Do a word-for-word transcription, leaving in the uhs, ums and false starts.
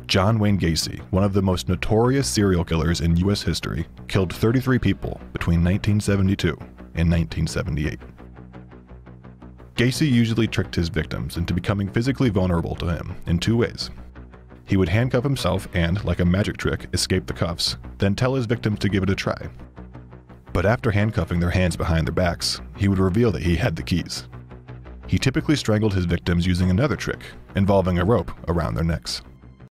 John Wayne Gacy, one of the most notorious serial killers in U S history, killed thirty-three people between nineteen seventy-two and nineteen seventy-eight. Gacy usually tricked his victims into becoming physically vulnerable to him in two ways. He would handcuff himself and, like a magic trick, escape the cuffs, then tell his victims to give it a try. But after handcuffing their hands behind their backs, he would reveal that he had the keys. He typically strangled his victims using another trick, involving a rope around their necks.